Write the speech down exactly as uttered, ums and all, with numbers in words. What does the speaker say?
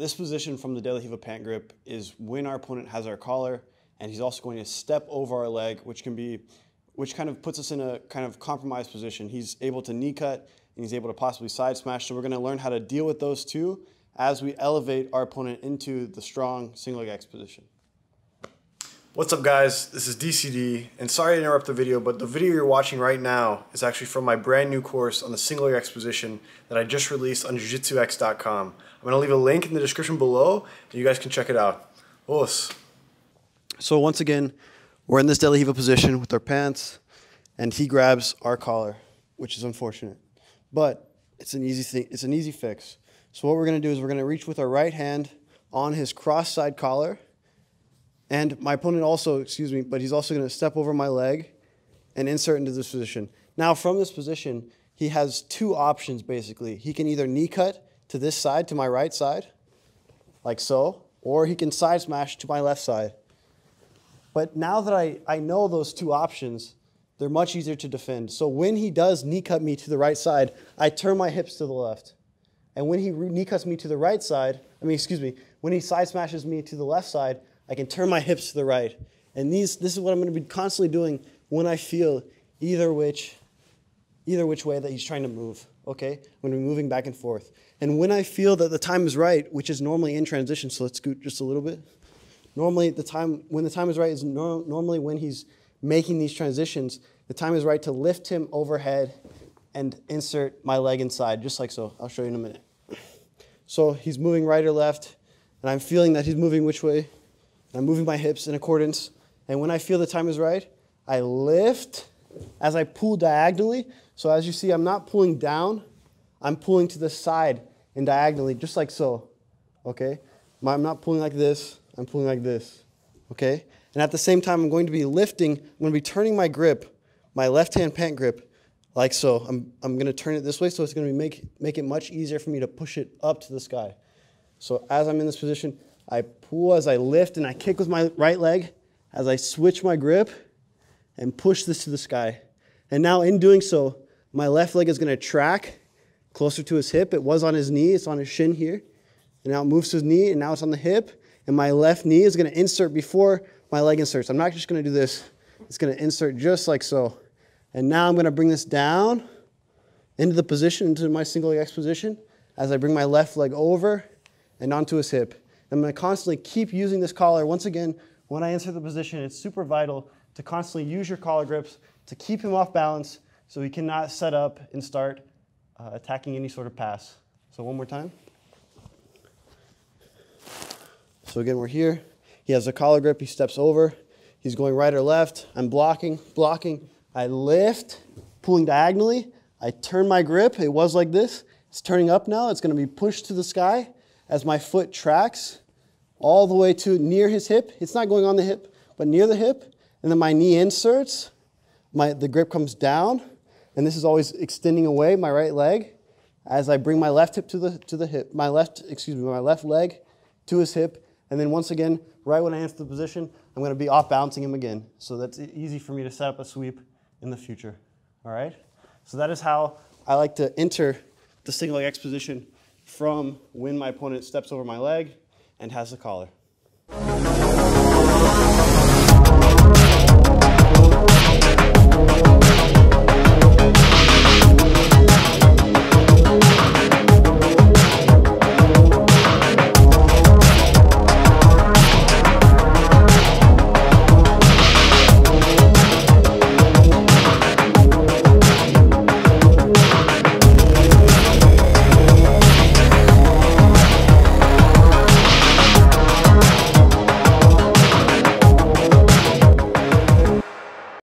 this position from the De La Riva pant grip is when our opponent has our collar, and he's also going to step over our leg, which can be, which kind of puts us in a kind of compromised position. He's able to knee cut, and he's able to possibly side smash. So we're going to learn how to deal with those two as we elevate our opponent into the strong single leg X position. What's up, guys? This is D C D, and sorry to interrupt the video, but the video you're watching right now is actually from my brand new course on the single leg X position that I just released on jiu jitsu x dot com. I'm going to leave a link in the description below, and you guys can check it out. Os. So once again, we're in this De La Riva position with our pants, and he grabs our collar, which is unfortunate, but it's an easy thing. It's an easy fix. So what we're going to do is we're going to reach with our right hand on his cross side collar. And my opponent also, excuse me, but he's also going to step over my leg and insert into this position. Now, from this position, he has two options, basically. He can either knee cut to this side, to my right side, like so, or he can side smash to my left side. But now that I, I know those two options, they're much easier to defend. So when he does knee cut me to the right side, I turn my hips to the left. And when he knee cuts me to the right side, I mean, excuse me, when he side smashes me to the left side, I can turn my hips to the right. And these, this is what I'm going to be constantly doing when I feel either which, either which way that he's trying to move, okay? When we're moving back and forth. And when I feel that the time is right, which is normally in transition, so let's scoot just a little bit. Normally, the time, when the time is right is no, normally when he's making these transitions, the time is right to lift him overhead and insert my leg inside, just like so. I'll show you in a minute. So he's moving right or left, and I'm feeling that he's moving which way. I'm moving my hips in accordance, and when I feel the time is right, I lift as I pull diagonally. So as you see, I'm not pulling down, I'm pulling to the side and diagonally, just like so, okay? I'm not pulling like this, I'm pulling like this, okay? And at the same time, I'm going to be lifting, I'm going to be turning my grip, my left hand pant grip, like so. I'm, I'm going to turn it this way, so it's going to be make, make it much easier for me to push it up to the sky. So as I'm in this position, I pull as I lift, and I kick with my right leg as I switch my grip and push this to the sky. And now in doing so, my left leg is going to track closer to his hip. It was on his knee. It's on his shin here. And now it moves to his knee, and now it's on the hip. And my left knee is going to insert before my leg inserts. I'm not just going to do this. It's going to insert just like so. And now I'm going to bring this down into the position, into my single leg X position, as I bring my left leg over and onto his hip. I'm going to constantly keep using this collar. Once again, when I insert the position, it's super vital to constantly use your collar grips to keep him off balance so he cannot set up and start uh, attacking any sort of pass. So one more time. So again, we're here. He has a collar grip. He steps over. He's going right or left. I'm blocking, blocking. I lift, pulling diagonally. I turn my grip. It was like this. It's turning up now. It's going to be pushed to the sky as my foot tracks all the way to near his hip. It's not going on the hip, but near the hip. And then my knee inserts. My, the grip comes down. And this is always extending away my right leg as I bring my left hip to the, to the hip. My left, excuse me, my left leg to his hip. And then once again, right when I enter the position, I'm going to be off balancing him again. So that's easy for me to set up a sweep in the future. All right? So that is how I like to enter the single leg X position from when my opponent steps over my leg and has the collar.